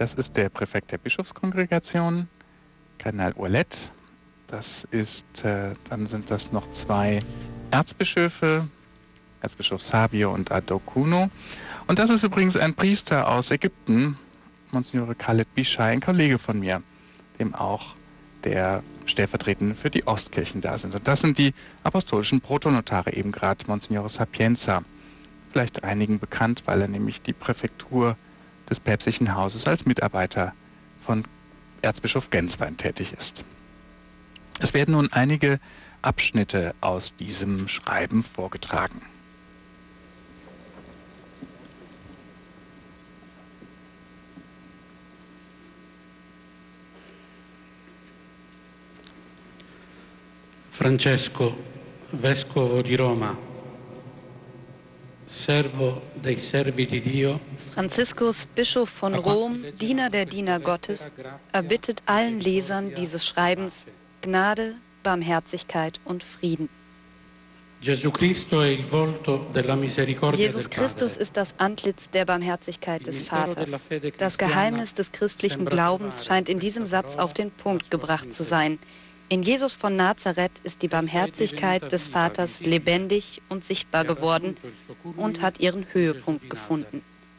Das ist der Präfekt der Bischofskongregation, Kardinal Ouellet. Dann sind das noch 2 Erzbischöfe, Erzbischof Savio und Addokuno. Und das ist übrigens ein Priester aus Ägypten, Monsignore Khaled Bishai, ein Kollege von mir, dem auch der stellvertretend für die Ostkirchen da sind. Und das sind die apostolischen Protonotare, eben gerade Monsignore Sapienza. Vielleicht einigen bekannt, weil er nämlich die Präfektur des päpstlichen Hauses als Mitarbeiter von Erzbischof Genswein tätig ist. Es werden nun einige Abschnitte aus diesem Schreiben vorgetragen. Francesco, Vescovo di Roma, Servo dei Servi di Dio. Franziskus, Bischof von Rom, Diener der Diener Gottes, erbittet allen Lesern dieses Schreibens Gnade, Barmherzigkeit und Frieden. Jesus Christus ist das Antlitz der Barmherzigkeit des Vaters. Das Geheimnis des christlichen Glaubens scheint in diesem Satz auf den Punkt gebracht zu sein. In Jesus von Nazareth ist die Barmherzigkeit des Vaters lebendig und sichtbar geworden und hat ihren Höhepunkt gefunden.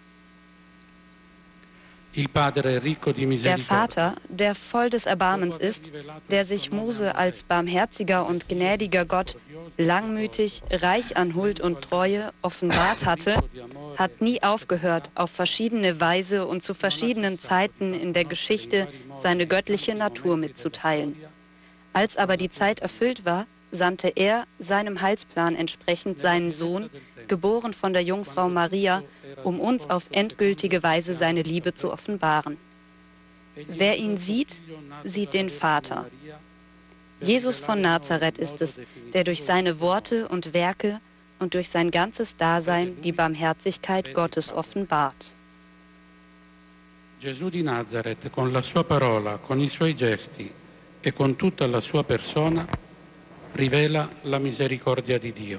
Der Vater, der voll des Erbarmens ist, der sich Mose als barmherziger und gnädiger Gott, langmütig, reich an Huld und Treue offenbart hatte, hat nie aufgehört, auf verschiedene Weise und zu verschiedenen Zeiten in der Geschichte seine göttliche Natur mitzuteilen. Als aber die Zeit erfüllt war, sandte er seinem Heilsplan entsprechend seinen Sohn, geboren von der Jungfrau Maria, um uns auf endgültige Weise seine Liebe zu offenbaren. Wer ihn sieht, sieht den Vater. Jesus von Nazareth ist es, der durch seine Worte und Werke und durch sein ganzes Dasein die Barmherzigkeit Gottes offenbart. Gesù di Nazareth, con la sua parola, con i suoi gesti e con tutta la sua persona, rivela la misericordia di Dio.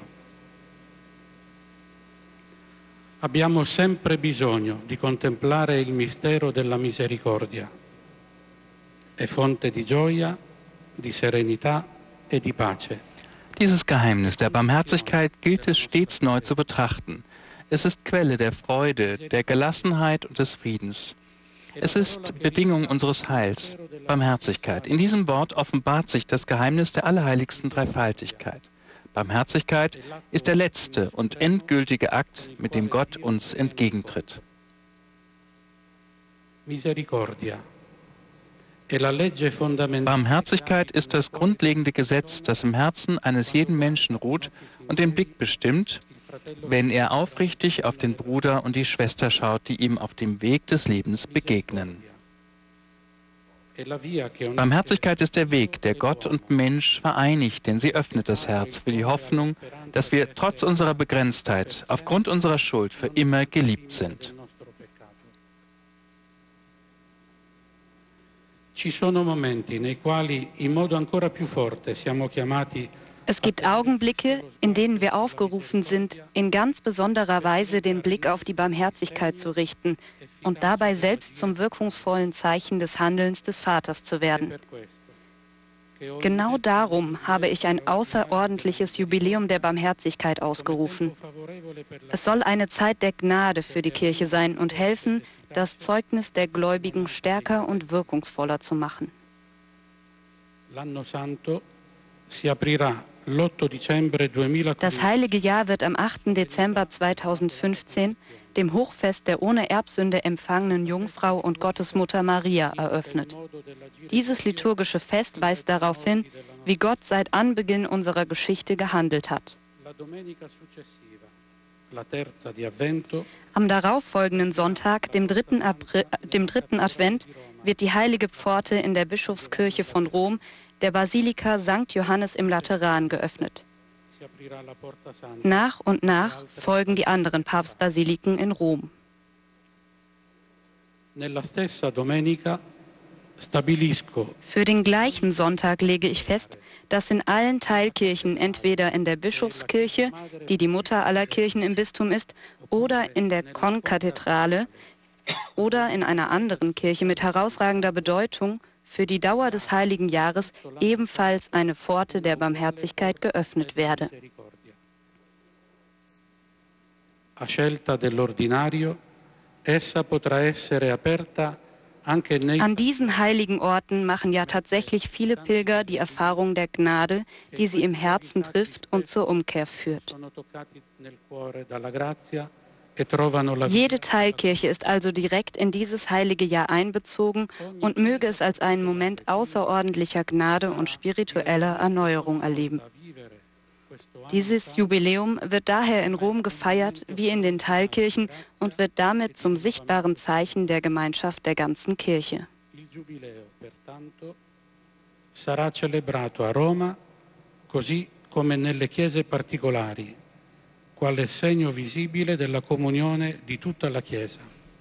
Abbiamo sempre bisogno di contemplare il mistero della misericordia. È fonte di gioia, di serenità e di pace. Dieses Geheimnis der Barmherzigkeit gilt es stets neu zu betrachten. Es ist Quelle der Freude, der Gelassenheit und des Friedens. Es ist Bedingung unseres Heils, Barmherzigkeit. In diesem Wort offenbart sich das Geheimnis der allerheiligsten Dreifaltigkeit. Barmherzigkeit ist der letzte und endgültige Akt, mit dem Gott uns entgegentritt. Barmherzigkeit ist das grundlegende Gesetz, das im Herzen eines jeden Menschen ruht und den Blick bestimmt, wenn er aufrichtig auf den Bruder und die Schwester schaut, die ihm auf dem Weg des Lebens begegnen. Barmherzigkeit ist der Weg, der Gott und Mensch vereinigt, denn sie öffnet das Herz für die Hoffnung, dass wir trotz unserer Begrenztheit, aufgrund unserer Schuld, für immer geliebt sind. Es gibt Augenblicke, in denen wir aufgerufen sind, in ganz besonderer Weise den Blick auf die Barmherzigkeit zu richten und dabei selbst zum wirkungsvollen Zeichen des Handelns des Vaters zu werden. Genau darum habe ich ein außerordentliches Jubiläum der Barmherzigkeit ausgerufen. Es soll eine Zeit der Gnade für die Kirche sein und helfen, das Zeugnis der Gläubigen stärker und wirkungsvoller zu machen. Das heilige Jahr wird am 8. Dezember 2015, dem Hochfest der ohne Erbsünde empfangenen Jungfrau und Gottesmutter Maria, eröffnet. Dieses liturgische Fest weist darauf hin, wie Gott seit Anbeginn unserer Geschichte gehandelt hat. Am darauffolgenden Sonntag, dem 3. Advent, wird die heilige Pforte in der Bischofskirche von Rom, der Basilika St. Johannes im Lateran, geöffnet. Nach und nach folgen die anderen Papstbasiliken in Rom. Für den gleichen Sonntag lege ich fest, dass in allen Teilkirchen, entweder in der Bischofskirche, die die Mutter aller Kirchen im Bistum ist, oder in der Konkathedrale, oder in einer anderen Kirche mit herausragender Bedeutung für die Dauer des Heiligen Jahres ebenfalls eine Pforte der Barmherzigkeit geöffnet werde. A scelta dell'ordinario, essa potrà essere aperta anche nei... An diesen heiligen Orten machen ja tatsächlich viele Pilger die Erfahrung der Gnade, die sie im Herzen trifft und zur Umkehr führt. Jede Teilkirche ist also direkt in dieses heilige Jahr einbezogen und möge es als einen Moment außerordentlicher Gnade und spiritueller Erneuerung erleben. Dieses Jubiläum wird daher in Rom gefeiert wie in den Teilkirchen und wird damit zum sichtbaren Zeichen der Gemeinschaft der ganzen Kirche. Il Giubileo, pertanto, sarà celebrato a Roma così come nelle chiese particolari, quale segno visibile della comunione di tutta la Chiesa.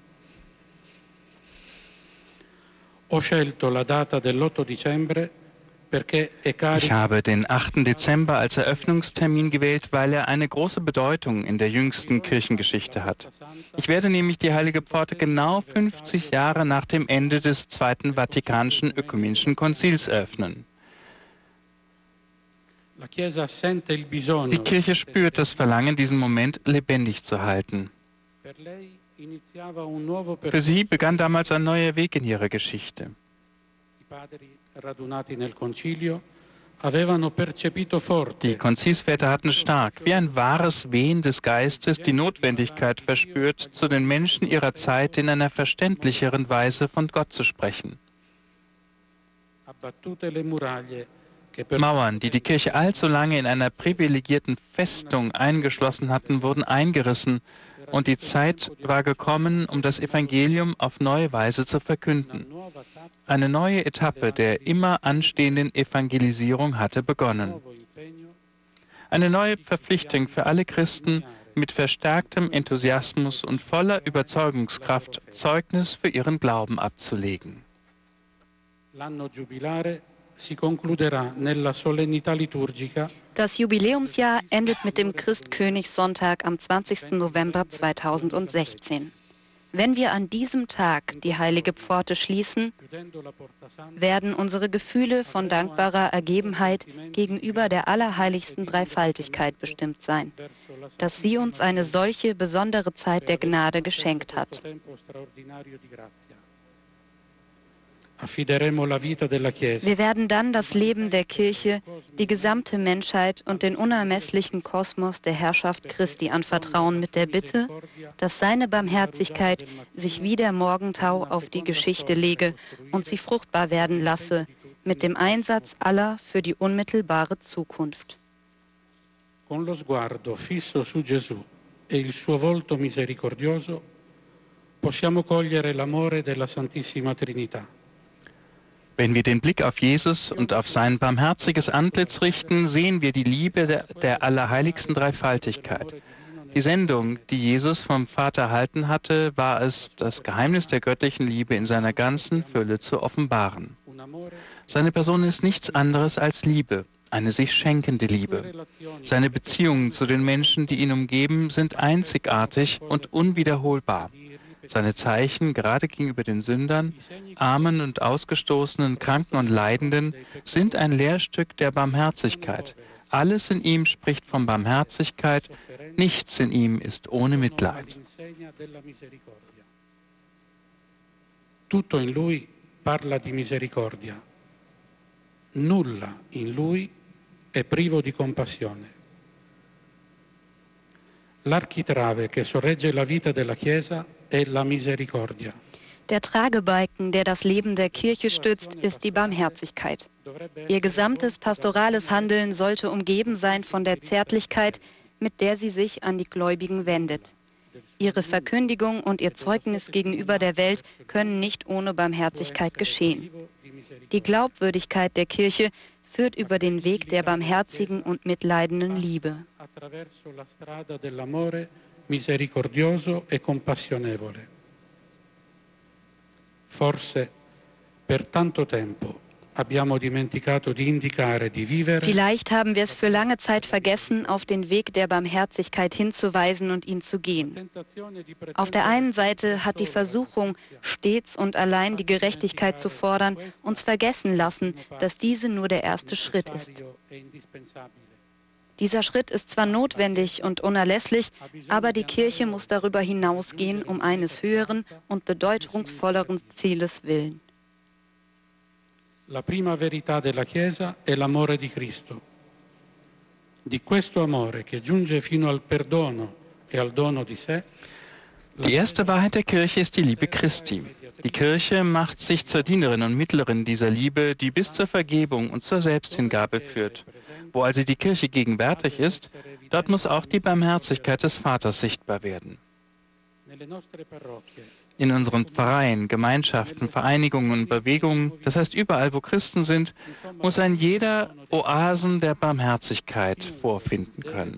Ho scelto la data dell'8 dicembre. Ich habe den 8. Dezember als Eröffnungstermin gewählt, weil er eine große Bedeutung in der jüngsten Kirchengeschichte hat. Ich werde nämlich die Heilige Pforte genau 50 Jahre nach dem Ende des Zweiten Vatikanischen Ökumenischen Konzils eröffnen. Die Kirche spürt das Verlangen, diesen Moment lebendig zu halten. Für sie begann damals ein neuer Weg in ihrer Geschichte. Die Konzilsväter hatten stark, wie ein wahres Wehen des Geistes, die Notwendigkeit verspürt, zu den Menschen ihrer Zeit in einer verständlicheren Weise von Gott zu sprechen. Mauern, die die Kirche allzu lange in einer privilegierten Festung eingeschlossen hatten, wurden eingerissen und die Zeit war gekommen, um das Evangelium auf neue Weise zu verkünden. Eine neue Etappe der immer anstehenden Evangelisierung hatte begonnen. Eine neue Verpflichtung für alle Christen, mit verstärktem Enthusiasmus und voller Überzeugungskraft Zeugnis für ihren Glauben abzulegen. Das Jubiläumsjahr endet mit dem Christkönigssonntag am 20. November 2016. Wenn wir an diesem Tag die heilige Pforte schließen, werden unsere Gefühle von dankbarer Ergebenheit gegenüber der allerheiligsten Dreifaltigkeit bestimmt sein, dass sie uns eine solche besondere Zeit der Gnade geschenkt hat. Wir werden dann das Leben der Kirche, die gesamte Menschheit und den unermesslichen Kosmos der Herrschaft Christi anvertrauen mit der Bitte, dass seine Barmherzigkeit sich wie der Morgentau auf die Geschichte lege und sie fruchtbar werden lasse, mit dem Einsatz aller für die unmittelbare Zukunft. Con lo sguardo fisso su Gesù e il suo volto misericordioso possiamo cogliere l'amore della Santissima Trinità. Wenn wir den Blick auf Jesus und auf sein barmherziges Antlitz richten, sehen wir die Liebe der allerheiligsten Dreifaltigkeit. Die Sendung, die Jesus vom Vater erhalten hatte, war es, das Geheimnis der göttlichen Liebe in seiner ganzen Fülle zu offenbaren. Seine Person ist nichts anderes als Liebe, eine sich schenkende Liebe. Seine Beziehungen zu den Menschen, die ihn umgeben, sind einzigartig und unwiederholbar. Seine Zeichen, gerade gegenüber den Sündern, Armen und Ausgestoßenen, Kranken und Leidenden, sind ein Lehrstück der Barmherzigkeit. Alles in ihm spricht von Barmherzigkeit, nichts in ihm ist ohne Mitleid. Tutto in lui parla di misericordia. Nulla in lui è privo di compassione. L'architrave che sorregge la vita della Chiesa è la misericordia. Der Tragebalken, der das Leben der Kirche stützt, ist die Barmherzigkeit. Ihr gesamtes pastorales Handeln sollte umgeben sein von der Zärtlichkeit, mit der sie sich an die Gläubigen wendet. Ihre Verkündigung und ihr Zeugnis gegenüber der Welt können nicht ohne Barmherzigkeit geschehen. Die Glaubwürdigkeit der Kirche führt über den Weg der barmherzigen und mitleidenden Liebe. Attraverso la strada dell'amore misericordioso e compassionevole. Forse per tanto tempo Vielleicht haben wir es für lange Zeit vergessen, auf den Weg der Barmherzigkeit hinzuweisen und ihn zu gehen. Auf der einen Seite hat die Versuchung, stets und allein die Gerechtigkeit zu fordern, uns vergessen lassen, dass diese nur der erste Schritt ist. Dieser Schritt ist zwar notwendig und unerlässlich, aber die Kirche muss darüber hinausgehen, um eines höheren und bedeutungsvolleren Zieles willen. La prima verità della Chiesa è l'amore di Cristo. Di questo amore che giunge fino al perdono e al dono di sé. Die erste Wahrheit der Kirche ist die Liebe Christi. Die Kirche macht sich zur Dienerin und Mittlerin dieser Liebe, die bis zur Vergebung und zur Selbsthingabe führt. Wo also die Kirche gegenwärtig ist, dort muss auch die Barmherzigkeit des Vaters sichtbar werden. In unseren Pfarreien, Gemeinschaften, Vereinigungen und Bewegungen, das heißt überall, wo Christen sind, muss ein jeder Oasen der Barmherzigkeit vorfinden können.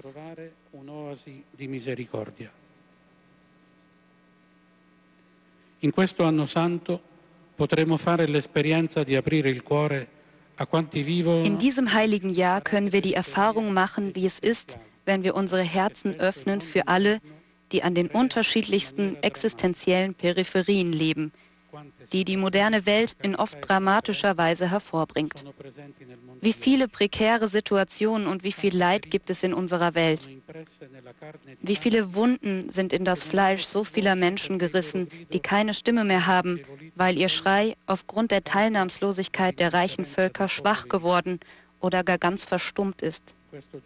In questo anno santo potremo fare l'esperienza di aprire il cuore a quanti vivono. In diesem heiligen Jahr können wir die Erfahrung machen, wie es ist, wenn wir unsere Herzen öffnen für alle, die an den unterschiedlichsten existenziellen Peripherien leben, die die moderne Welt in oft dramatischer Weise hervorbringt. Wie viele prekäre Situationen und wie viel Leid gibt es in unserer Welt? Wie viele Wunden sind in das Fleisch so vieler Menschen gerissen, die keine Stimme mehr haben, weil ihr Schrei aufgrund der Teilnahmslosigkeit der reichen Völker schwach geworden oder gar ganz verstummt ist.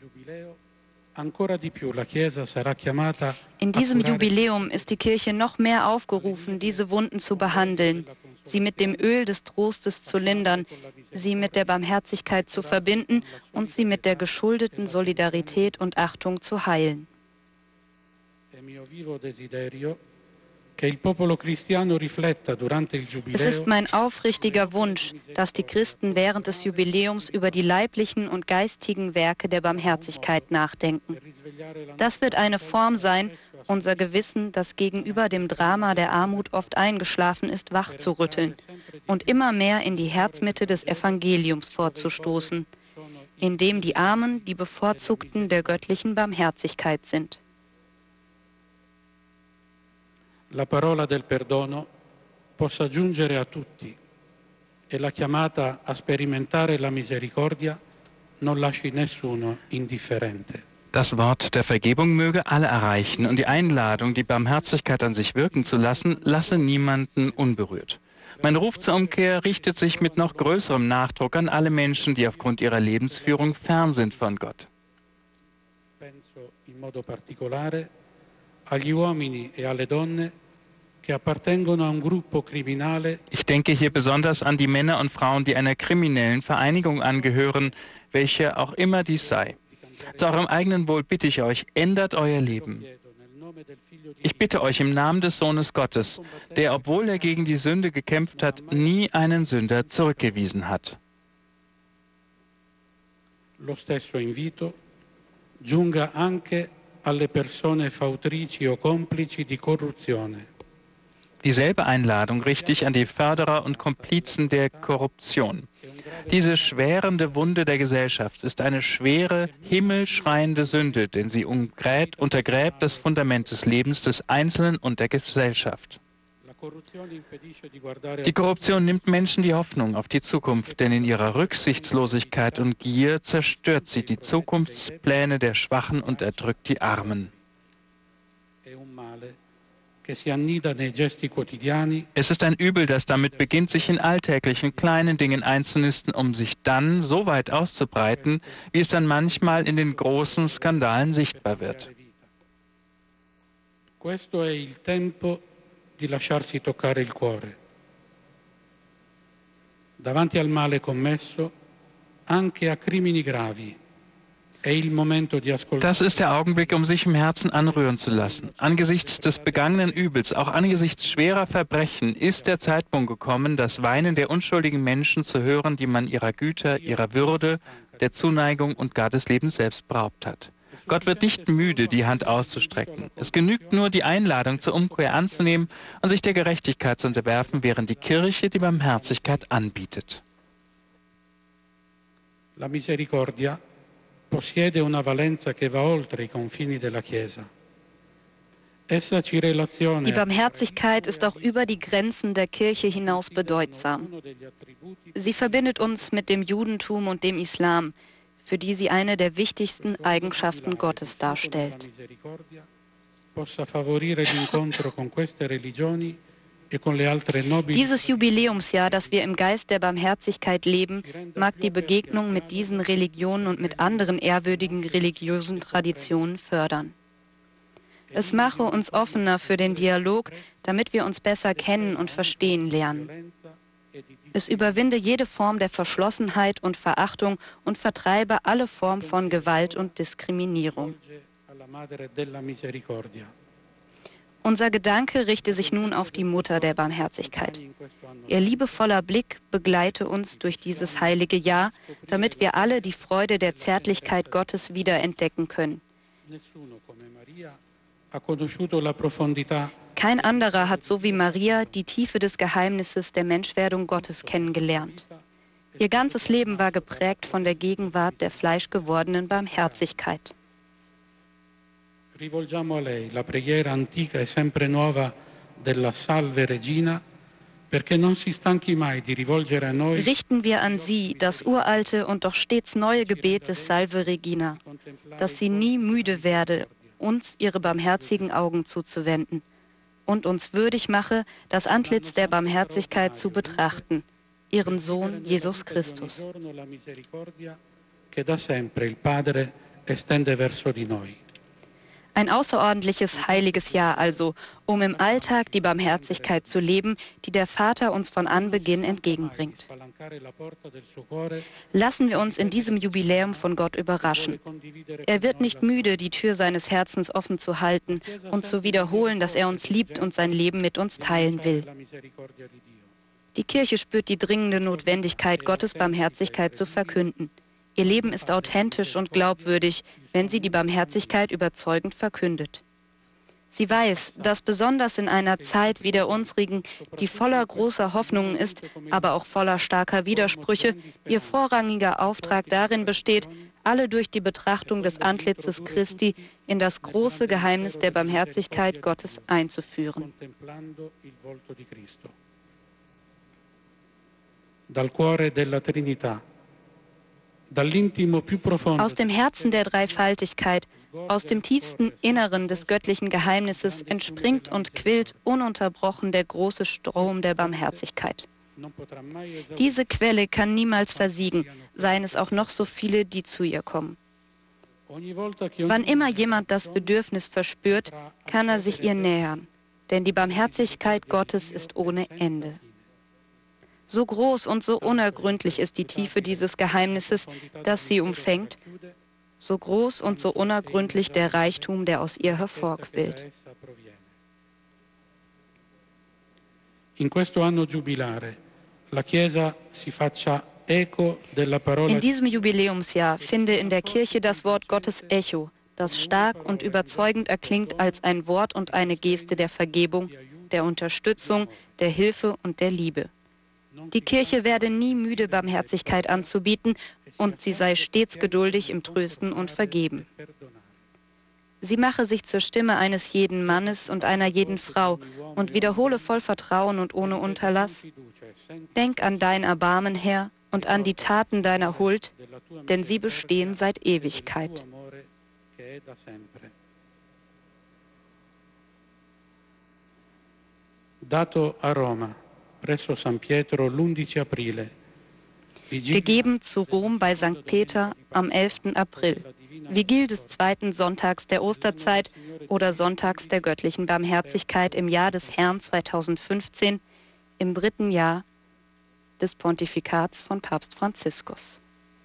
In diesem Jubiläum ist die Kirche noch mehr aufgerufen, diese Wunden zu behandeln, sie mit dem Öl des Trostes zu lindern, sie mit der Barmherzigkeit zu verbinden und sie mit der geschuldeten Solidarität und Achtung zu heilen. Es ist mein aufrichtiger Wunsch, dass die Christen während des Jubiläums über die leiblichen und geistigen Werke der Barmherzigkeit nachdenken. Das wird eine Form sein, unser Gewissen, das gegenüber dem Drama der Armut oft eingeschlafen ist, wachzurütteln und immer mehr in die Herzmitte des Evangeliums vorzustoßen, in dem die Armen die Bevorzugten der göttlichen Barmherzigkeit sind. La parola del perdono possa giungere a tutti e la chiamata a sperimentare la misericordia non lasci nessuno indifferente. Das Wort der Vergebung möge alle erreichen und die Einladung, die Barmherzigkeit an sich wirken zu lassen, lasse niemanden unberührt. Mein Ruf zur Umkehr richtet sich mit noch größerem Nachdruck an alle Menschen, die aufgrund ihrer Lebensführung fern sind von Gott. Penso in modo particolare agli uomini e alle donne che appartengono a un gruppo criminale. Ich denke hier besonders an die Männer und Frauen, die einer kriminellen Vereinigung angehören, welche auch immer dies sei. Zu eurem eigenen Wohl bitte ich euch, ändert euer Leben. Ich bitte euch im Namen des Sohnes Gottes, der, obwohl er gegen die Sünde gekämpft hat, nie einen Sünder zurückgewiesen hat. Lo stesso invito giunga anche alle persone fautrici o complici di corruzione. Dieselbe Einladung richte ich an die Förderer und Komplizen der Korruption. Diese schwerende Wunde der Gesellschaft ist eine schwere, himmelschreiende Sünde, denn sie untergräbt das Fundament des Lebens des Einzelnen und der Gesellschaft. Die Korruption nimmt Menschen die Hoffnung auf die Zukunft, denn in ihrer Rücksichtslosigkeit und Gier zerstört sie die Zukunftspläne der Schwachen und erdrückt die Armen. Es ist ein Übel, das damit beginnt, sich in alltäglichen kleinen Dingen einzunisten, um sich dann so weit auszubreiten, wie es dann manchmal in den großen Skandalen sichtbar wird. Questo è il tempo di lasciarsi toccare il cuore. Davanti al male commesso, anche a crimini gravi. Das ist der Augenblick, um sich im Herzen anrühren zu lassen. Angesichts des begangenen Übels, auch angesichts schwerer Verbrechen, ist der Zeitpunkt gekommen, das Weinen der unschuldigen Menschen zu hören, die man ihrer Güter, ihrer Würde, der Zuneigung und gar des Lebens selbst beraubt hat. Gott wird nicht müde, die Hand auszustrecken. Es genügt nur, die Einladung zur Umkehr anzunehmen und sich der Gerechtigkeit zu unterwerfen, während die Kirche die Barmherzigkeit anbietet. La misericordia possiede una valenza che va oltre i confini della Chiesa. Die Barmherzigkeit ist auch über die Grenzen der Kirche hinaus bedeutsam. Sie verbindet uns mit dem Judentum und dem Islam, für die sie eine der wichtigsten Eigenschaften Gottes darstellt. Dieses Jubiläumsjahr, das wir im Geist der Barmherzigkeit leben, mag die Begegnung mit diesen Religionen und mit anderen ehrwürdigen religiösen Traditionen fördern. Es mache uns offener für den Dialog, damit wir uns besser kennen und verstehen lernen. Es überwinde jede Form der Verschlossenheit und Verachtung und vertreibe alle Formen von Gewalt und Diskriminierung. Unser Gedanke richte sich nun auf die Mutter der Barmherzigkeit. Ihr liebevoller Blick begleite uns durch dieses heilige Jahr, damit wir alle die Freude der Zärtlichkeit Gottes wiederentdecken können. Kein anderer hat so wie Maria die Tiefe des Geheimnisses der Menschwerdung Gottes kennengelernt. Ihr ganzes Leben war geprägt von der Gegenwart der fleischgewordenen Barmherzigkeit. Rivolgiamo a lei la preghiera antica e sempre nuova della Salve Regina, perché non si stanchi mai di rivolgere a noi. Richten wir an sie das uralte und doch stets neue Gebet des Salve Regina, dass sie nie müde werde, uns ihre barmherzigen Augen zuzuwenden und uns würdig mache, das Antlitz der Barmherzigkeit zu betrachten, ihren Sohn Jesus Christus. Ein außerordentliches heiliges Jahr also, um im Alltag die Barmherzigkeit zu leben, die der Vater uns von Anbeginn entgegenbringt. Lassen wir uns in diesem Jubiläum von Gott überraschen. Er wird nicht müde, die Tür seines Herzens offen zu halten und zu wiederholen, dass er uns liebt und sein Leben mit uns teilen will. Die Kirche spürt die dringende Notwendigkeit, Gottes Barmherzigkeit zu verkünden. Ihr Leben ist authentisch und glaubwürdig, wenn sie die Barmherzigkeit überzeugend verkündet. Sie weiß, dass besonders in einer Zeit wie der unsrigen, die voller großer Hoffnungen ist, aber auch voller starker Widersprüche, ihr vorrangiger Auftrag darin besteht, alle durch die Betrachtung des Antlitzes Christi in das große Geheimnis der Barmherzigkeit Gottes einzuführen. Dal cuore della Trinità. Aus dem Herzen der Dreifaltigkeit, aus dem tiefsten Inneren des göttlichen Geheimnisses entspringt und quillt ununterbrochen der große Strom der Barmherzigkeit. Diese Quelle kann niemals versiegen, seien es auch noch so viele, die zu ihr kommen. Wann immer jemand das Bedürfnis verspürt, kann er sich ihr nähern, denn die Barmherzigkeit Gottes ist ohne Ende. So groß und so unergründlich ist die Tiefe dieses Geheimnisses, das sie umfängt, so groß und so unergründlich der Reichtum, der aus ihr hervorquillt. In questo anno giubilare, la Chiesa si faccia eco della parola. In diesem Jubiläumsjahr finde in der Kirche das Wort Gottes Echo, das stark und überzeugend erklingt als ein Wort und eine Geste der Vergebung, der Unterstützung, der Hilfe und der Liebe. Die Kirche werde nie müde, Barmherzigkeit anzubieten, und sie sei stets geduldig im Trösten und Vergeben. Sie mache sich zur Stimme eines jeden Mannes und einer jeden Frau und wiederhole voll Vertrauen und ohne Unterlass: Denk an dein Erbarmen, Herr, und an die Taten deiner Huld, denn sie bestehen seit Ewigkeit. Dato a Roma. Presso San Pietro l'11 aprile. Gegeben zu Rom bei St. Peter am 11. April. Vigil des zweiten Sonntags der Osterzeit oder Sonntags der göttlichen Barmherzigkeit im Jahr des Herrn 2015, im 3. Jahr des Pontifikats von Papst Franziskus.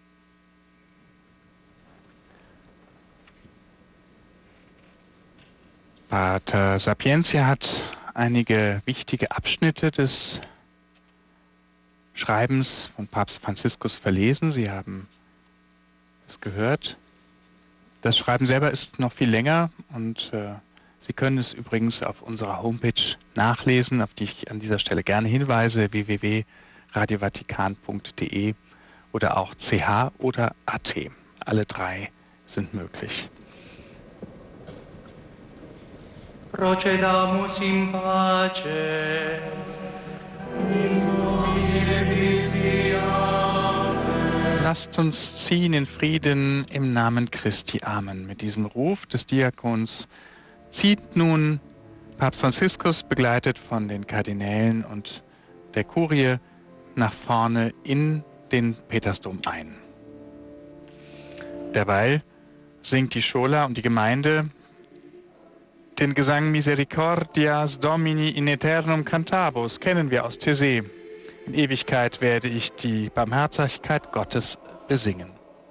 Pater Sapientia hat einige wichtige Abschnitte des Schreibens von Papst Franziskus verlesen. Sie haben es gehört. Das Schreiben selber ist noch viel länger und Sie können es übrigens auf unserer Homepage nachlesen, auf die ich an dieser Stelle gerne hinweise, www.radiovatikan.de, oder auch CH oder AT. Alle drei sind möglich. Procedamus in pace. In nomine Christi. Amen. Lasst uns ziehen in Frieden im Namen Christi. Amen. Mit diesem Ruf des Diakons zieht nun Papst Franziskus, begleitet von den Kardinälen und der Kurie, nach vorne in den Petersdom ein. Derweil singt die Schola und die Gemeinde den Gesang Misericordias Domini in Aeternum Cantabus, kennen wir aus Taizé. In Ewigkeit werde ich die Barmherzigkeit Gottes besingen.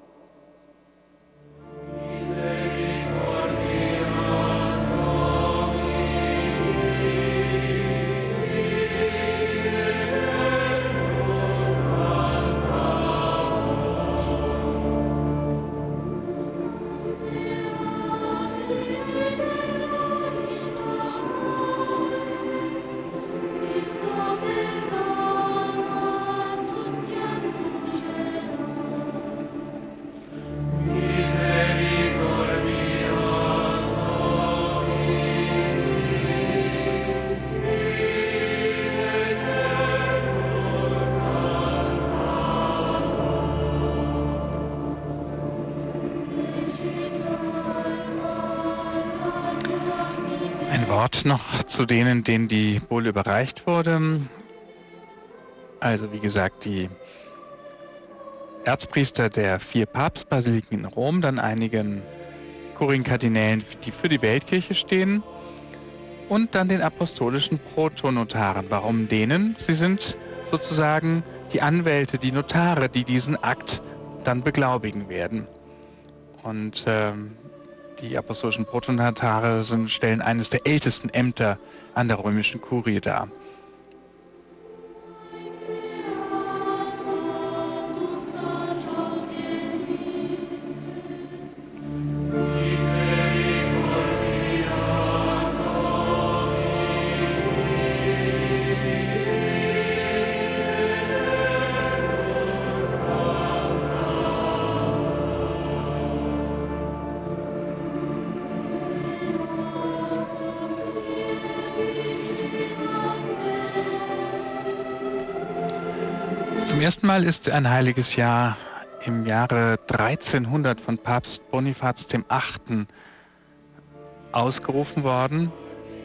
Noch zu denen die Bulle überreicht wurde. Also wie gesagt, die Erzpriester der 4 Papstbasiliken in Rom, dann einigen Kurienkardinälen, die für die Weltkirche stehen, und dann den apostolischen Protonotaren. Warum denen? Sie sind sozusagen die Anwälte, die Notare, die diesen Akt dann beglaubigen werden. Und die apostolischen Protonotare stellen eines der ältesten Ämter an der römischen Kurie dar. Zum ersten Mal ist ein heiliges Jahr im Jahre 1300 von Papst Bonifaz VIII. Ausgerufen worden.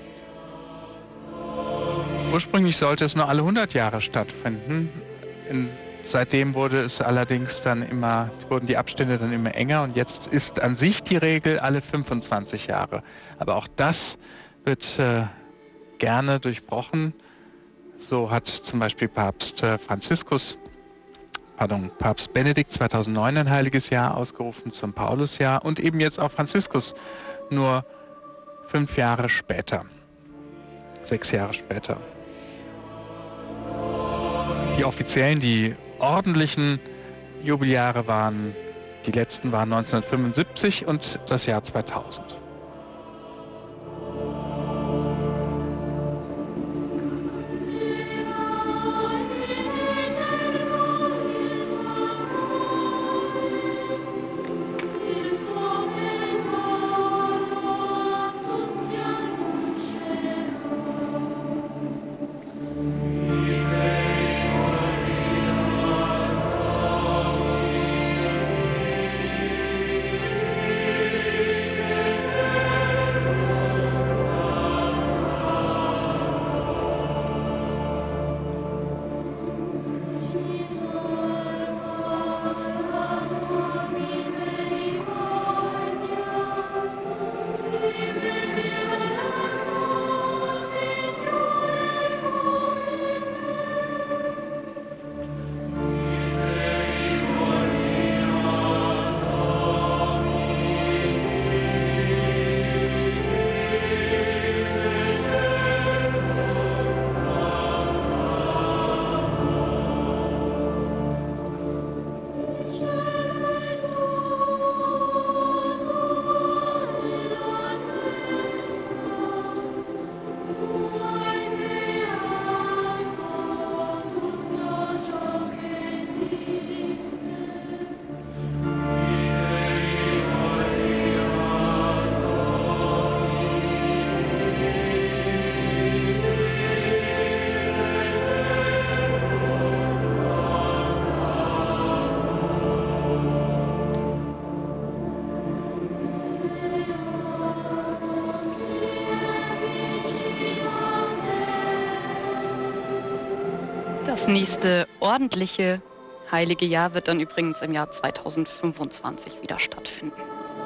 Ursprünglich sollte es nur alle 100 Jahre stattfinden. Seitdem wurden die Abstände dann immer enger, und jetzt ist an sich die Regel alle 25 Jahre. Aber auch das wird gerne durchbrochen. So hat zum Beispiel Papst Benedikt 2009 ein heiliges Jahr ausgerufen zum Paulusjahr, und eben jetzt auch Franziskus nur 6 Jahre später. Die offiziellen, die ordentlichen Jubeljahre die letzten waren 1975 und das Jahr 2000. Das nächste ordentliche heilige Jahr wird dann übrigens im Jahr 2025 wieder stattfinden.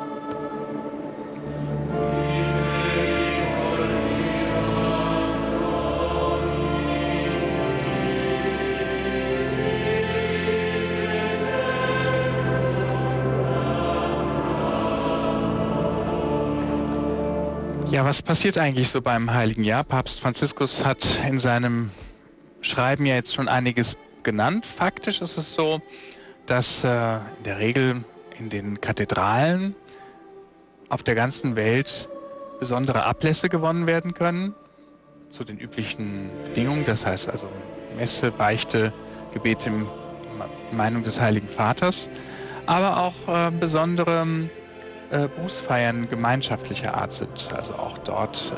Ja, was passiert eigentlich so beim Heiligen Jahr? Papst Franziskus hat in seinem Schreiben ja jetzt schon einiges genannt. Faktisch ist es so, dass in der Regel in den Kathedralen auf der ganzen Welt besondere Ablässe gewonnen werden können, zu den üblichen Bedingungen. Das heißt also Messe, Beichte, Gebet in Meinung des Heiligen Vaters, aber auch besondere Bußfeiern gemeinschaftlicher Art sind, also auch dort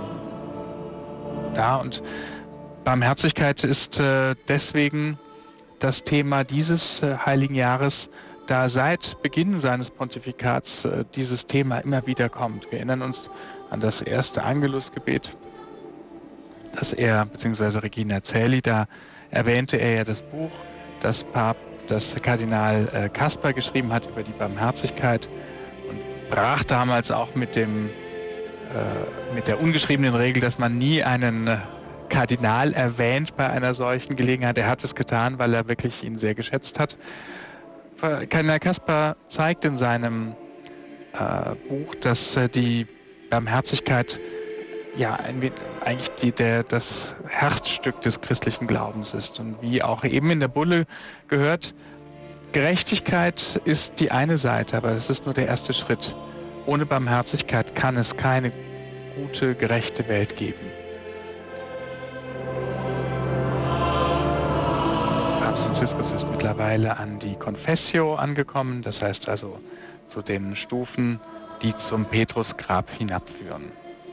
da. Und Barmherzigkeit ist deswegen das Thema dieses Heiligen Jahres, da seit Beginn seines Pontifikats dieses Thema immer wieder kommt. Wir erinnern uns an das erste Angelusgebet, das er, beziehungsweise Regina Caeli, da erwähnte er ja das Buch, das Kardinal Kasper geschrieben hat über die Barmherzigkeit, und brach damals auch mit der ungeschriebenen Regel, dass man nie einen Kardinal erwähnt bei einer solchen Gelegenheit. Er hat es getan, weil er wirklich ihn sehr geschätzt hat. Kardinal Kasper zeigt in seinem Buch, dass die Barmherzigkeit ja eigentlich das Herzstück des christlichen Glaubens ist. Und wie auch eben in der Bulle gehört, Gerechtigkeit ist die eine Seite, aber das ist nur der erste Schritt. Ohne Barmherzigkeit kann es keine gute, gerechte Welt geben. Papst Franziskus ist mittlerweile an die Confessio angekommen, das heißt also zu den Stufen, die zum Petrusgrab hinabführen.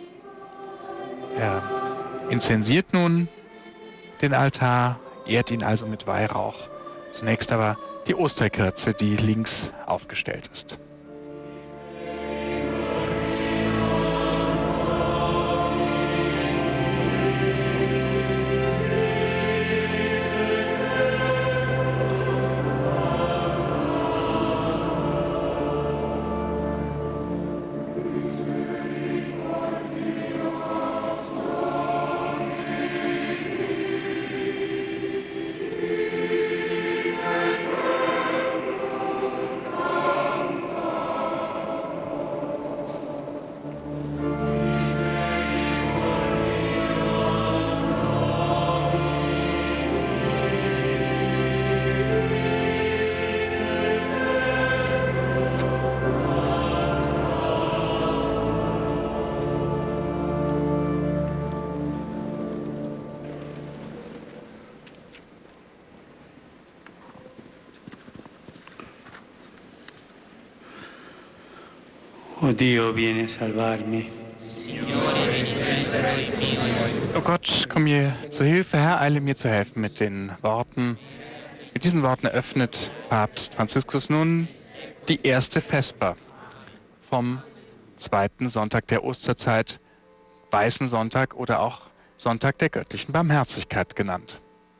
Er inzensiert nun den Altar, ehrt ihn also mit Weihrauch. Zunächst aber die Osterkerze, die links aufgestellt ist. Oh Dio, vieni a salvarmi. O Gott, komm mir zu Hilfe, Herr, eile mir zu helfen mit den Worten. Mit diesen Worten eröffnet Papst Franziskus nun die erste Vesper vom zweiten Sonntag der Osterzeit, Weißen Sonntag oder auch Sonntag der göttlichen Barmherzigkeit genannt.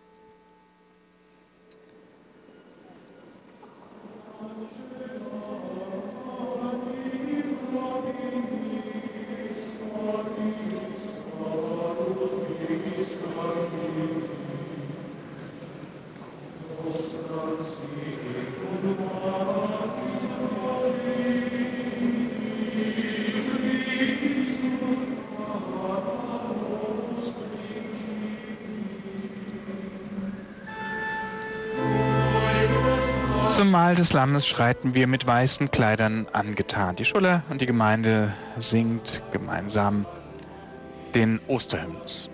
Zum Mahl des Lammes schreiten wir mit weißen Kleidern angetan. Die Schuller und die Gemeinde singt gemeinsam den Osterhymnus.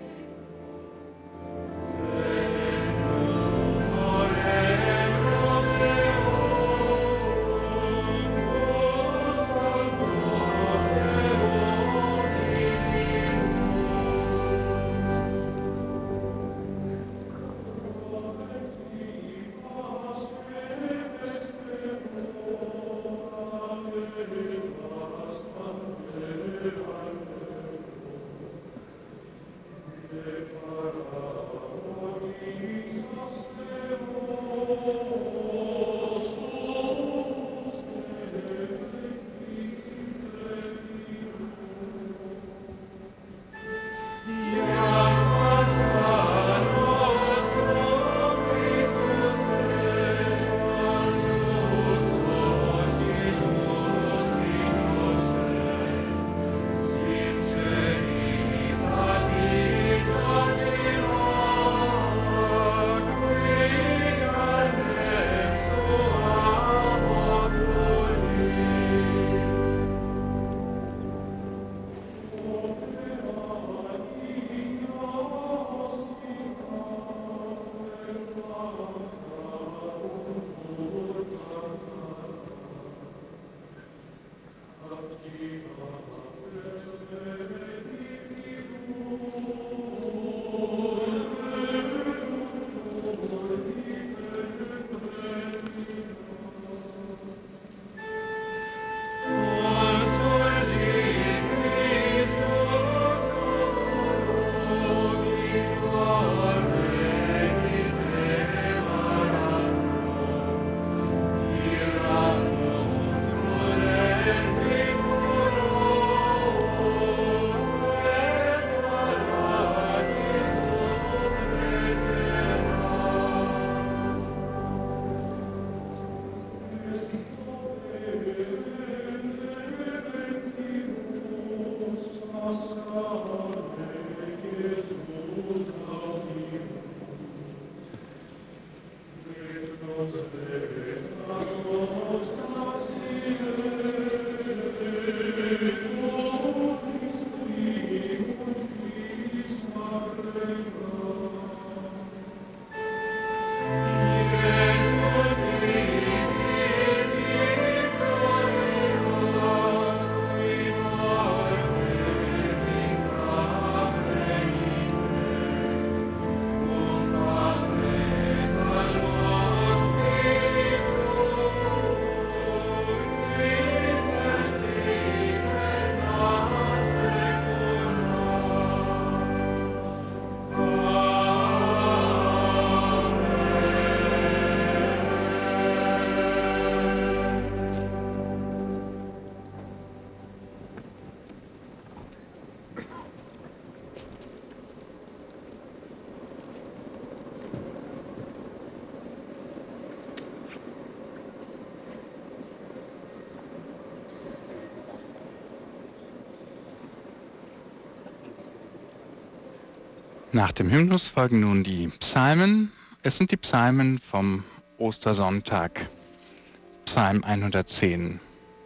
Nach dem Hymnus folgen nun die Psalmen. Es sind die Psalmen vom Ostersonntag. Psalm 110.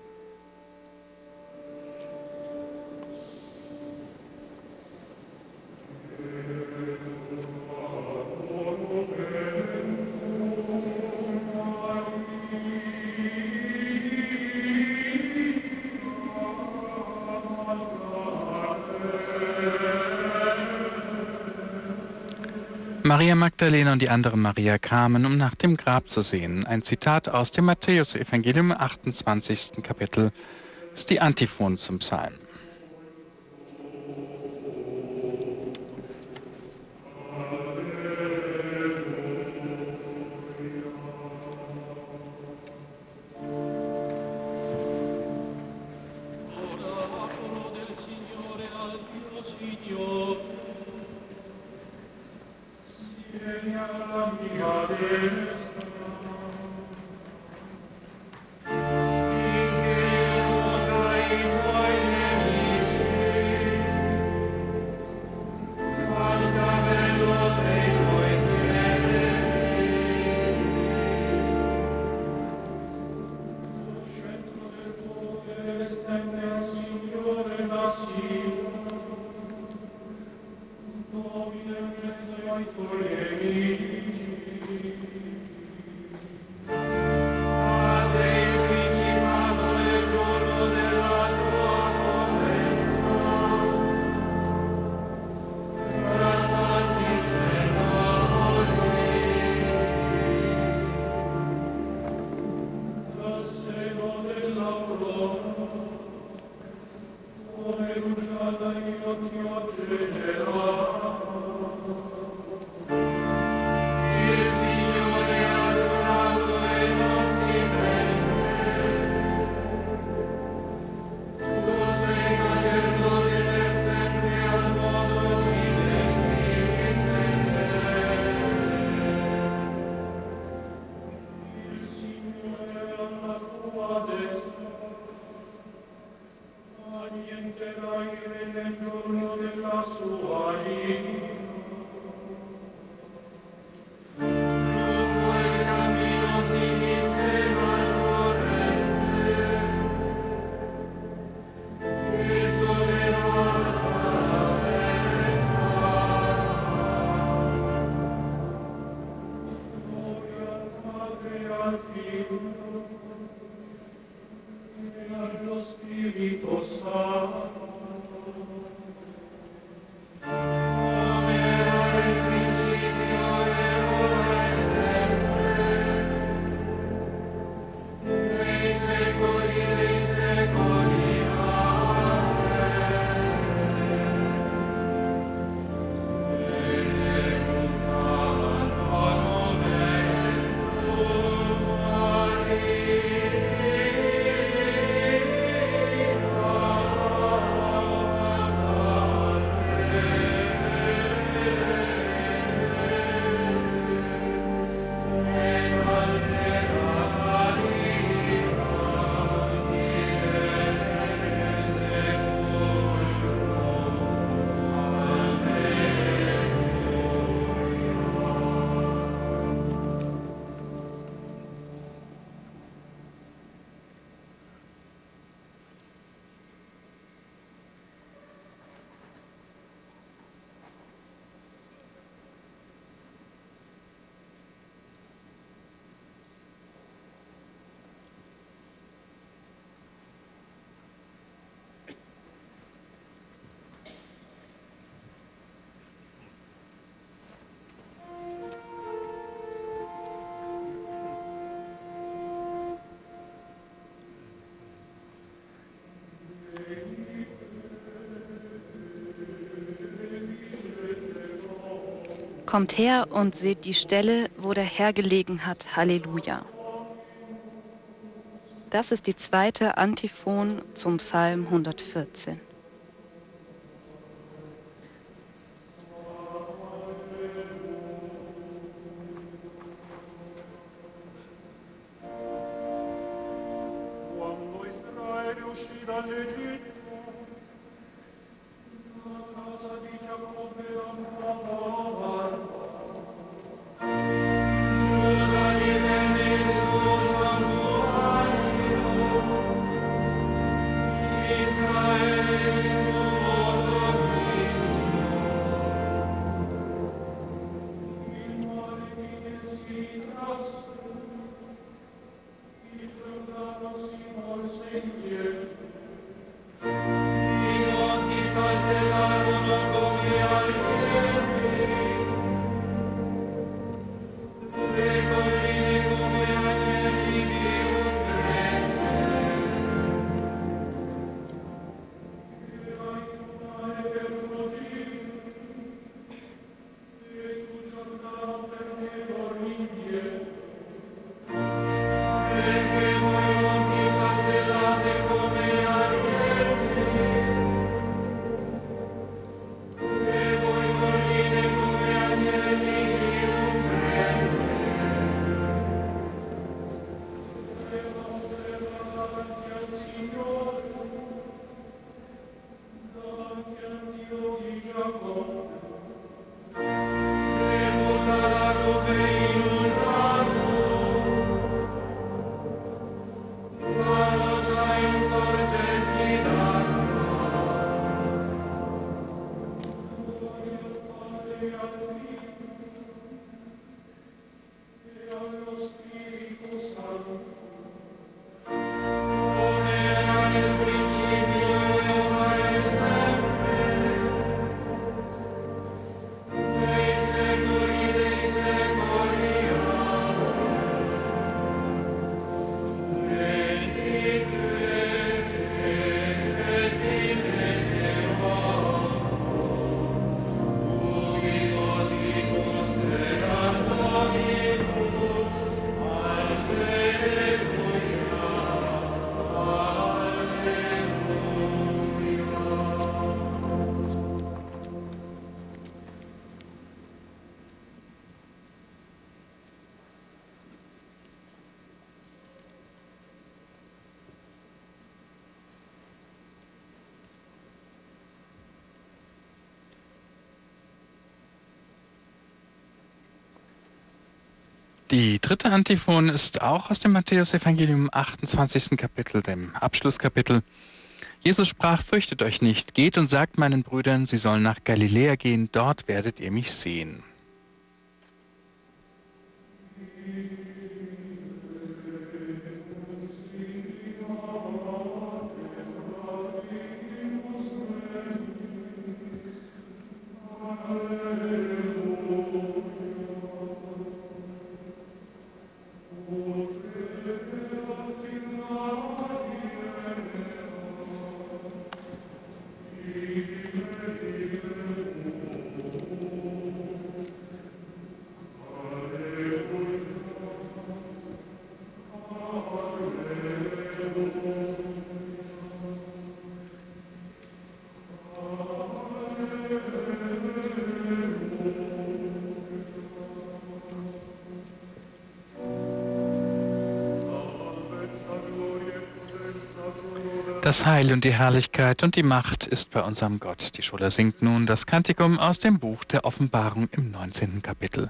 Maria Magdalena und die andere Maria kamen, um nach dem Grab zu sehen. Ein Zitat aus dem Matthäus-Evangelium, 28. Kapitel, ist die Antiphon zum Psalm. Kommt her und seht die Stelle, wo der Herr gelegen hat. Halleluja. Das ist die zweite Antiphon zum Psalm 114. Casa di Giacobbe, Die dritte Antiphon ist auch aus dem Matthäus-Evangelium 28. Kapitel, dem Abschlusskapitel. Jesus sprach: Fürchtet euch nicht, geht und sagt meinen Brüdern, sie sollen nach Galiläa gehen, dort werdet ihr mich sehen. Das Heil und die Herrlichkeit und die Macht ist bei unserem Gott. Die Schola singt nun das Kantikum aus dem Buch der Offenbarung im 19. Kapitel.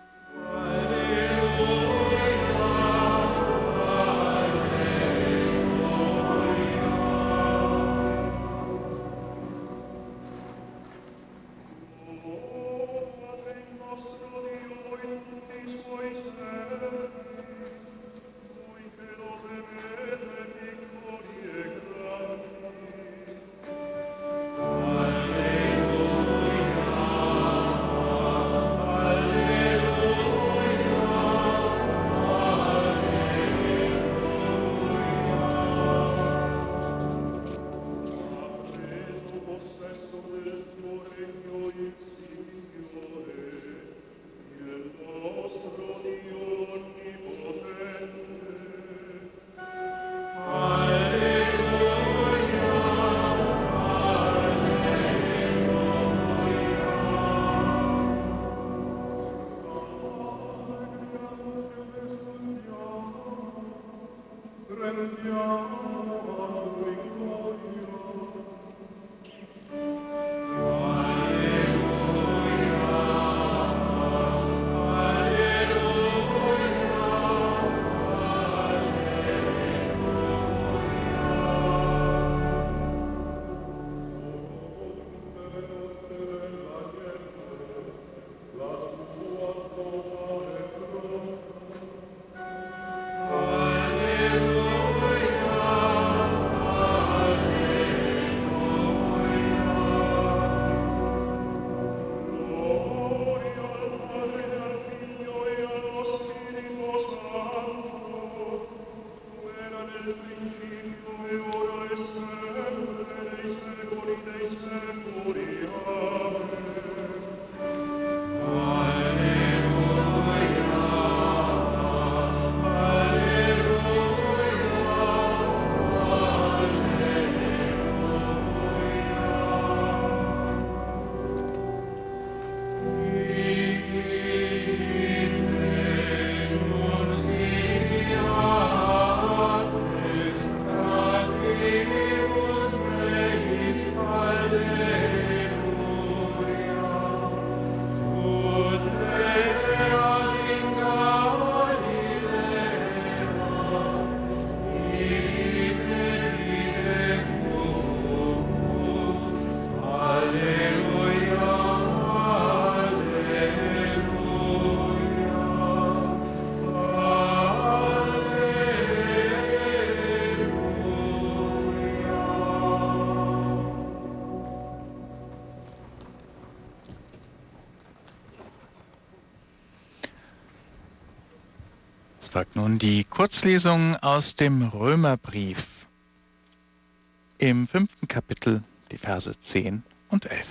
Folgt nun die Kurzlesung aus dem Römerbrief im 5. Kapitel, die Verse 10 und 11.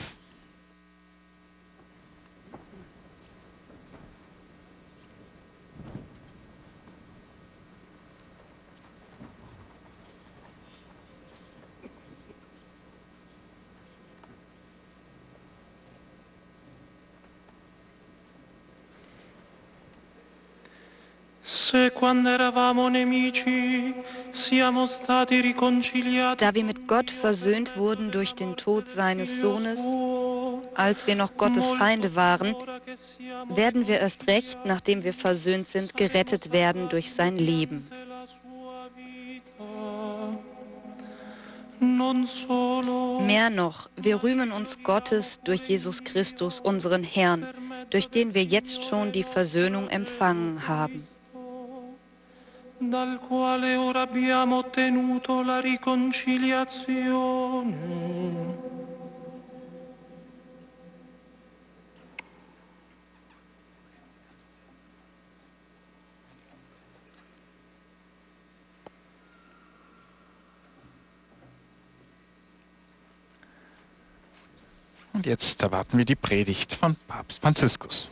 Se quando eravamo nemici siamo stati riconciliati. Da wir mit Gott versöhnt wurden durch den Tod seines Sohnes, als wir noch Gottes Feinde waren, werden wir erst recht, nachdem wir versöhnt sind, gerettet werden durch sein Leben. Mehr noch, wir rühmen uns Gottes durch Jesus Christus, unseren Herrn, durch den wir jetzt schon die Versöhnung empfangen haben. Dal quale ora abbiamo ottenuto la riconciliazione. Und jetzt erwarten wir die Predigt von Papst Franziskus.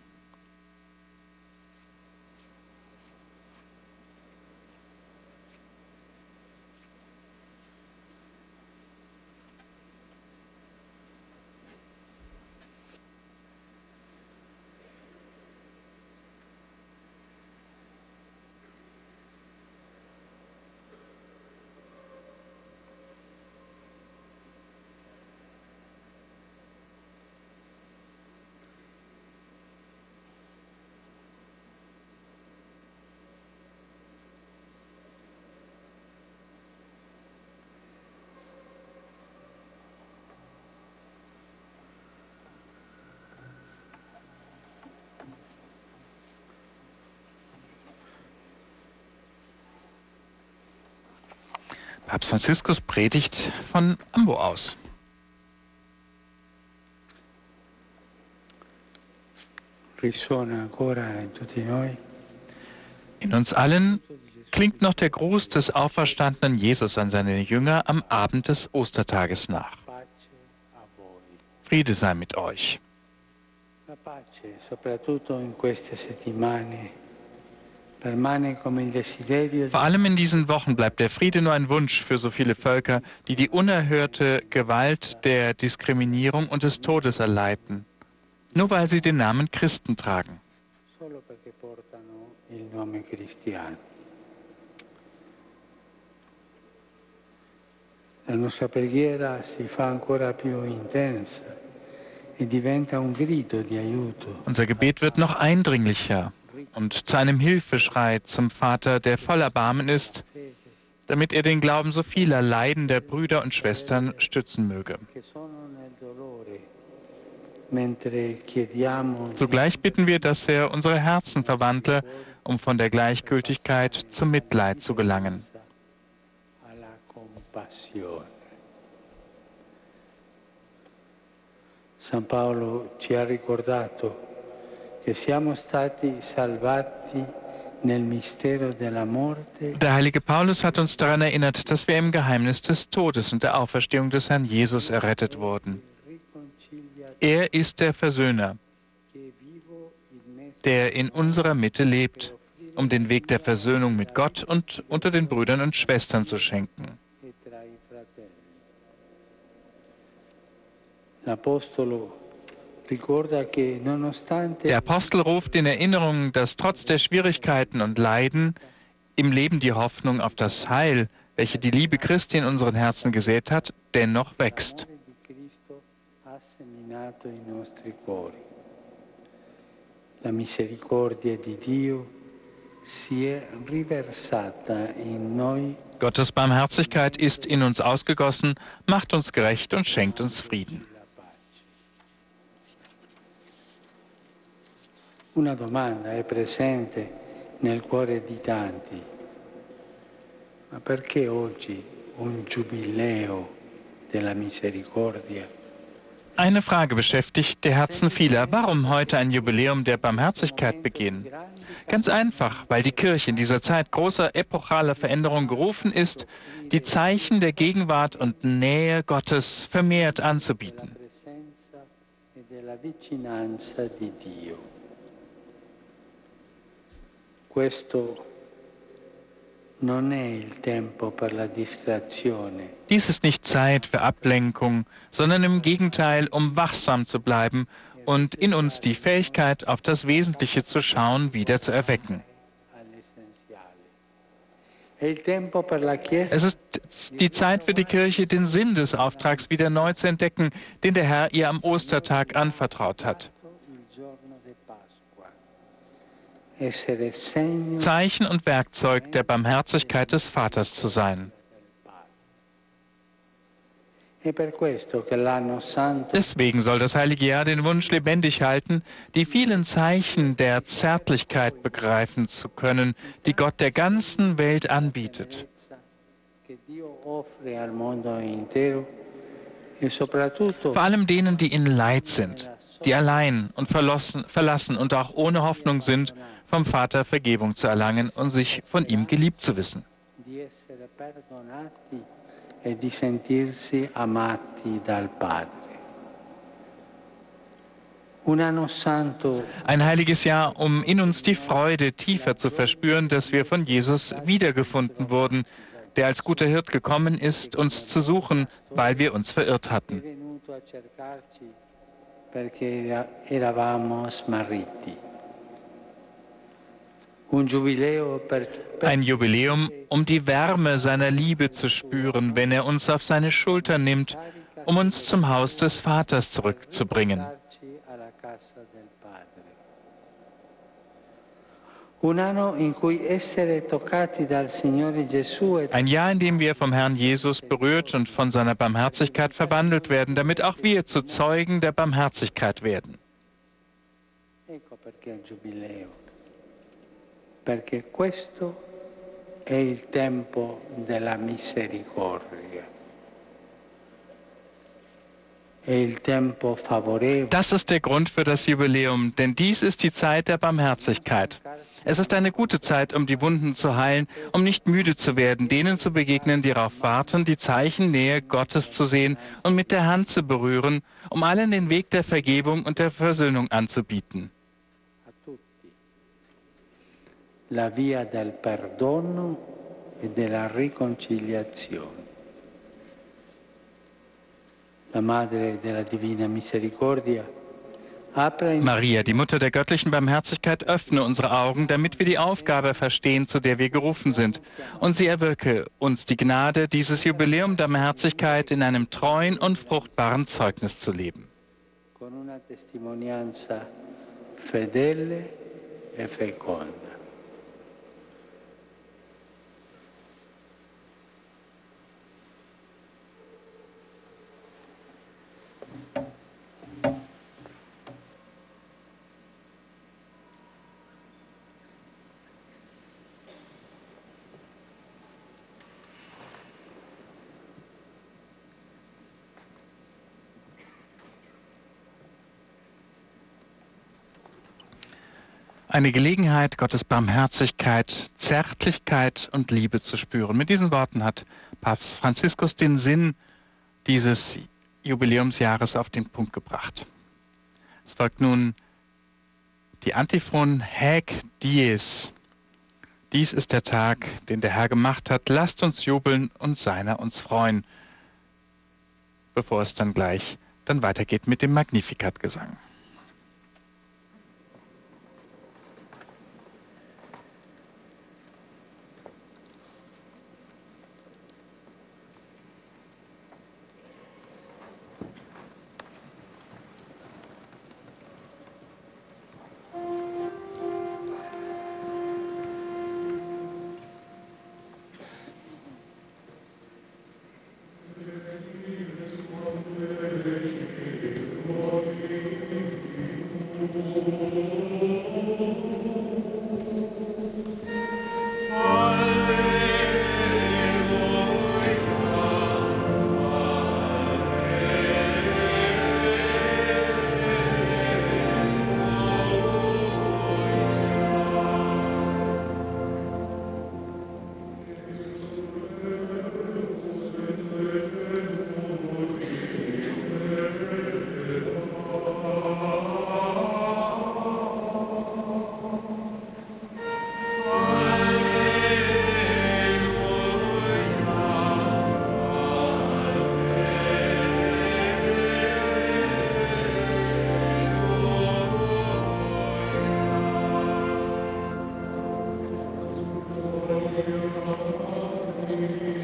Papst Franziskus predigt von Ambo aus. In uns allen klingt noch der Gruß des auferstandenen Jesus an seine Jünger am Abend des Ostertages nach. Friede sei mit euch. Vor allem in diesen Wochen bleibt der Friede nur ein Wunsch für so viele Völker, die die unerhörte Gewalt der Diskriminierung und des Todes erleiden, nur weil sie den Namen Christen tragen. La nostra preghiera si fa ancora più intensa e diventa un grido di aiuto. Unser Gebet wird noch eindringlicher und zu einem Hilfeschrei zum Vater, der voll Erbarmen ist, damit er den Glauben so vieler leidender Brüder und Schwestern stützen möge. Zugleich bitten wir, dass er unsere Herzen verwandle, um von der Gleichgültigkeit zum Mitleid zu gelangen. San Paolo ci ha ricordato che siamo stati salvati nel mistero della morte. Der heilige Paulus hat uns daran erinnert, dass wir im Geheimnis des Todes und der Auferstehung des Herrn Jesus errettet wurden. Er ist der Versöhner, der in unserer Mitte lebt, um den Weg der Versöhnung mit Gott und unter den Brüdern und Schwestern zu schenken. Der Apostel ruft in Erinnerung, dass trotz der Schwierigkeiten und Leiden im Leben die Hoffnung auf das Heil, welche die Liebe Christi in unseren Herzen gesät hat, dennoch wächst. La misericordia di Dio si è riversata in noi. Gottes Barmherzigkeit ist in uns ausgegossen, macht uns gerecht und schenkt uns Frieden. Una domanda è presente nel cuore di tanti. Ma perché oggi un giubileo della misericordia? Eine Frage beschäftigt die Herzen vieler. Warum heute ein Jubiläum der Barmherzigkeit begehen? Ganz einfach, weil die Kirche in dieser Zeit großer epochaler Veränderung gerufen ist, die Zeichen der Gegenwart und Nähe Gottes vermehrt anzubieten. Dies ist nicht Zeit für Ablenkung, sondern im Gegenteil, um wachsam zu bleiben und in uns die Fähigkeit, auf das Wesentliche zu schauen, wieder zu erwecken. Es ist jetzt die Zeit für die Kirche, den Sinn des Auftrags wieder neu zu entdecken, den der Herr ihr am Ostertag anvertraut hat. Zeichen und Werkzeug der Barmherzigkeit des Vaters zu sein. Deswegen soll das heilige Jahr den Wunsch lebendig halten, die vielen Zeichen der Zärtlichkeit begreifen zu können, die Gott der ganzen Welt anbietet. Vor allem denen, die in Leid sind, die allein und verlassen und auch ohne Hoffnung sind, vom Vater Vergebung zu erlangen und sich von ihm geliebt zu wissen. Ein heiliges Jahr, um in uns die Freude tiefer zu verspüren, dass wir von Jesus wiedergefunden wurden, der als guter Hirt gekommen ist, uns zu suchen, weil wir uns verirrt hatten. Ein Jubiläum, um die Wärme seiner Liebe zu spüren, wenn er uns auf seine Schulter nimmt, um uns zum Haus des Vaters zurückzubringen. Ein Jahr, in dem wir vom Herrn Jesus berührt und von seiner Barmherzigkeit verwandelt werden, damit auch wir zu Zeugen der Barmherzigkeit werden. Perché questo è il tempo della misericordia. Das ist der Grund für das Jubiläum, denn dies ist die Zeit der Barmherzigkeit. Es ist eine gute Zeit, um die Wunden zu heilen, um nicht müde zu werden, denen zu begegnen, die darauf warten, die Zeichen Nähe Gottes zu sehen und mit der Hand zu berühren, um allen den Weg der Vergebung und der Versöhnung anzubieten. La via del perdono e della riconciliazione. La Madre della Divina Misericordia Maria, die Mutter der göttlichen Barmherzigkeit, öffne unsere Augen, damit wir die Aufgabe verstehen, zu der wir gerufen sind. Und sie erwirke uns die Gnade, dieses Jubiläum der Barmherzigkeit in einem treuen und fruchtbaren Zeugnis zu leben. Con una testimonianza fedele e feconda. Eine Gelegenheit, Gottes Barmherzigkeit, Zärtlichkeit und Liebe zu spüren. Mit diesen Worten hat Papst Franziskus den Sinn dieses Jubiläumsjahres auf den Punkt gebracht. Es folgt nun die Antiphon Haec Dies. Dies ist der Tag, den der Herr gemacht hat. Lasst uns jubeln und seiner uns freuen. Bevor es dann gleich weitergeht mit dem Magnificat-Gesang.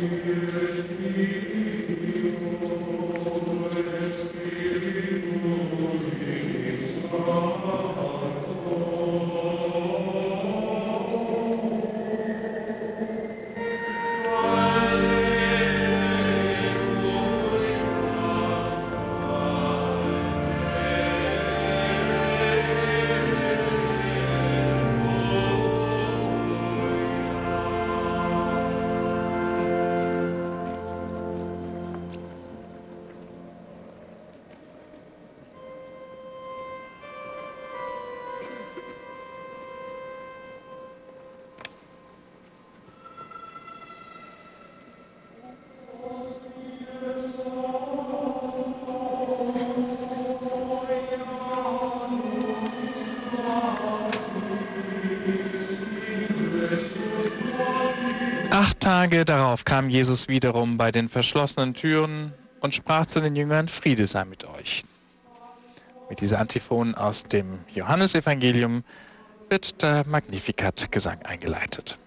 8 Tage darauf kam Jesus wiederum bei den verschlossenen Türen und sprach zu den Jüngern: Friede sei mit euch. Mit dieser Antiphon aus dem Johannesevangelium wird der Magnificat-Gesang eingeleitet.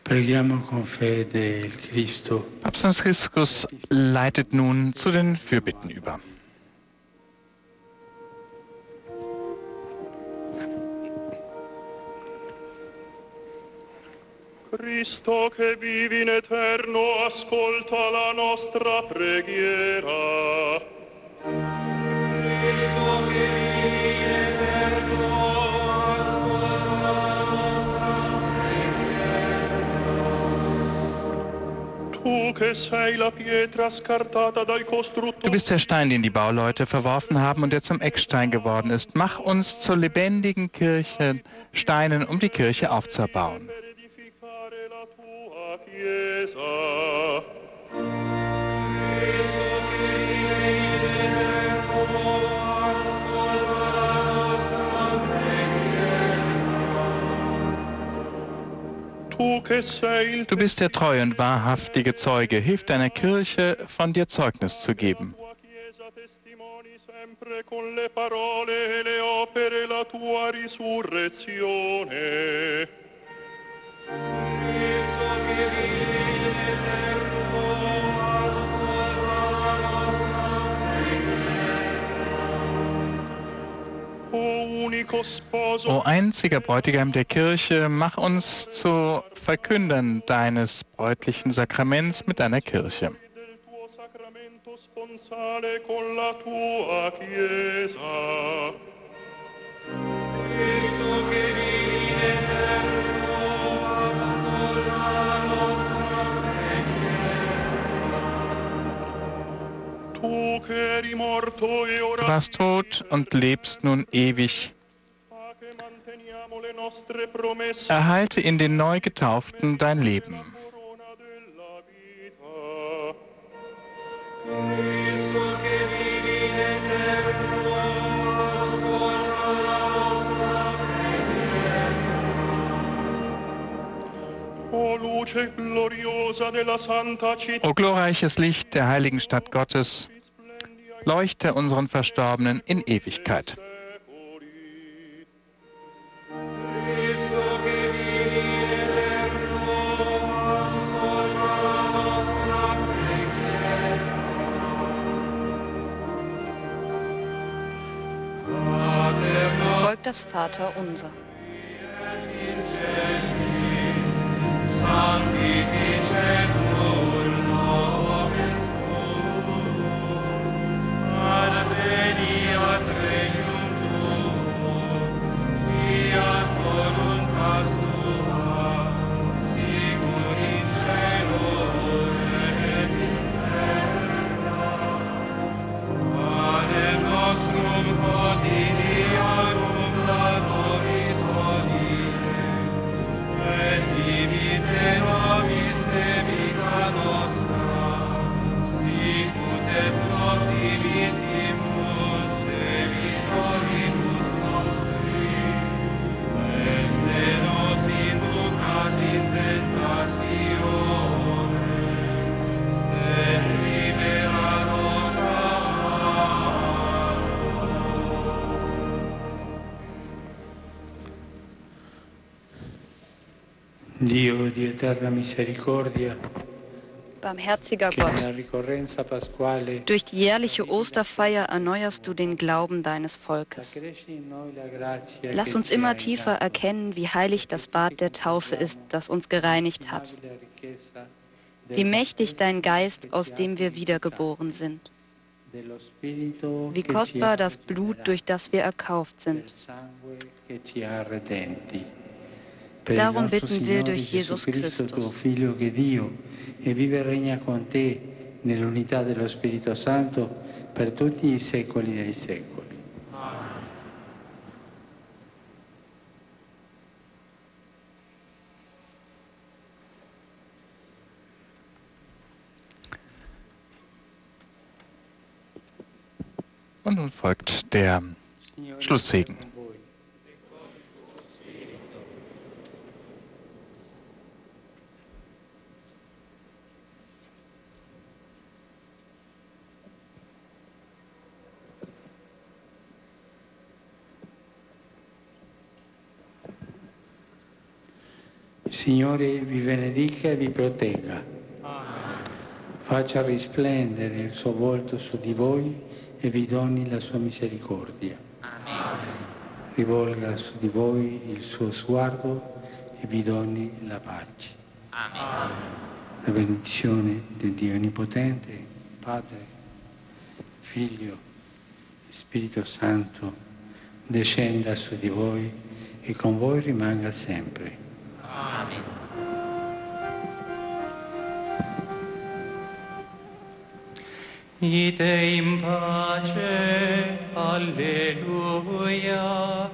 Preghiamo con fede il Cristo. Papst Franziskus leitet nun zu den Fürbitten über. Cristo che vivi in eterno, ascolta la nostra preghiera. Cristo che vivi in eterno, ascolta la nostra preghiera. Tu che sei la pietra scartata dai costruttori. Du bist der Stein, den die Bauleute verworfen haben und der zum Eckstein geworden ist. Mach uns zur lebendigen Kirche Steinen, um die Kirche aufzubauen. Du bist der treue und wahrhaftige Zeuge. Hilf deiner Kirche, von dir Zeugnis zu geben. O einziger Bräutigam der Kirche, mach uns zu Verkündern deines bräutlichen Sakraments mit deiner Kirche. Du warst tot und lebst nun ewig. Erhalte in den Neugetauften dein Leben. O glorreiches Licht der heiligen Stadt Gottes, leuchte unseren Verstorbenen in Ewigkeit. Es folgt das Vaterunser. Dio di eterna misericordia, Barmherziger che nella Gott, ricorrenza pasquale durch die jährliche Osterfeier erneuerst du den Glauben deines Volkes. accresci in noi la grazia Lass che uns ci immer ha tiefer innato, erkennen, wie heilig das Bad der Taufe ist, das uns gereinigt hat. l'inestimabile ricchezza del Wie mächtig dein battesimo Geist, che aus ci ha dem wir purificato, wiedergeboren sind. dello Spirito Wie che ci kostbar ha das Blut, durch das wir erkauft del sind. sangue che ci ha redenti. Per il Darum nostro bitten wir Signore durch Gesù Jesus Cristo, tuo Christus. Figlio, che Dio e vive e regna con te nell'unità dello Spirito Santo per tutti i secoli dei secoli. Und nun folgt der Schlusssegen. Signore vi benedica e vi protegga. Faccia risplendere il suo volto su di voi e vi doni la sua misericordia. Rivolga su di voi il suo sguardo e vi doni la pace. La benedizione di Dio Onnipotente, Padre, Figlio e Spirito Santo descenda su di voi e con voi rimanga sempre. Amen. Ite in pace, alleluia,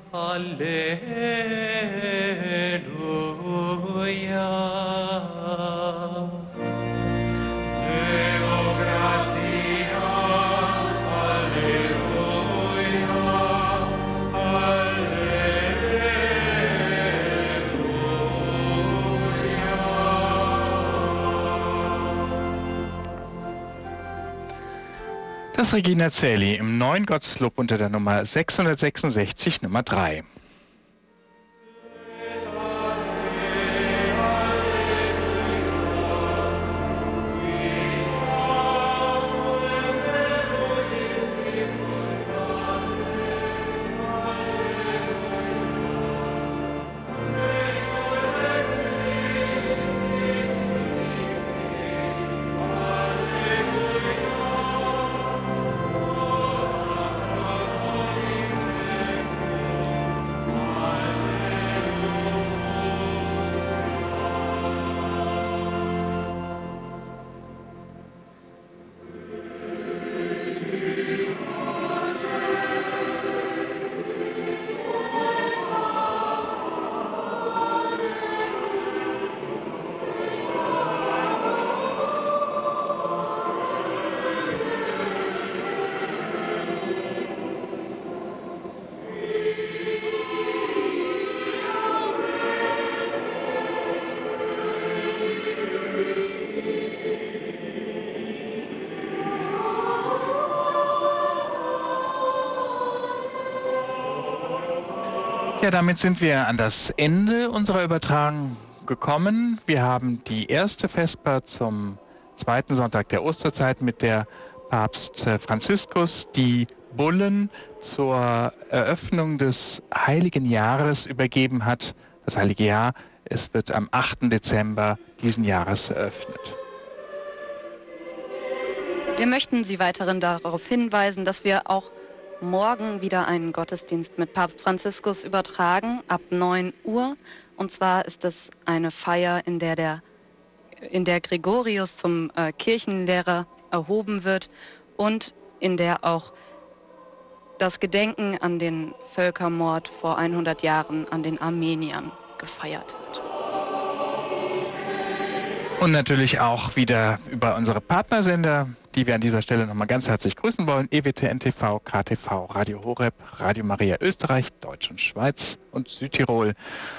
alleluia. Deo gratias, alleluia, Das Regina Coeli im neuen Gotteslob unter der Nummer 666, Nummer 3. Ja, damit sind wir an das Ende unserer Übertragung gekommen. Wir haben die erste Vesper zum zweiten Sonntag der Osterzeit, mit der Papst Franziskus die Bullen zur Eröffnung des Heiligen Jahres übergeben hat. Das Heilige Jahr, es wird am 8. Dezember diesen Jahres eröffnet. Wir möchten Sie weiterhin darauf hinweisen, dass wir auch morgen wieder einen Gottesdienst mit Papst Franziskus übertragen, ab 9 Uhr. Und zwar ist es eine Feier, in der Gregorius zum Kirchenlehrer erhoben wird und in der auch das Gedenken an den Völkermord vor 100 Jahren an den Armeniern gefeiert wird. Und natürlich auch wieder über unsere Partnersender, die wir an dieser Stelle nochmal ganz herzlich grüßen wollen. EWTN TV, KTV, Radio Horeb, Radio Maria Österreich, Deutsch und Schweiz und Südtirol.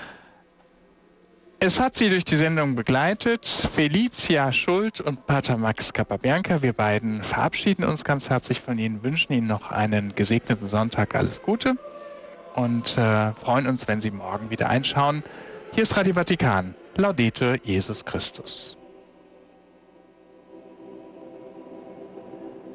Es hat Sie durch die Sendung begleitet Felicia Schuld und Pater Max Capabianca. Wir beiden verabschieden uns ganz herzlich von Ihnen, wünschen Ihnen noch einen gesegneten Sonntag, alles Gute und freuen uns, wenn Sie morgen wieder einschauen. Hier ist Radio Vatikan. Laudete Jesus Christus.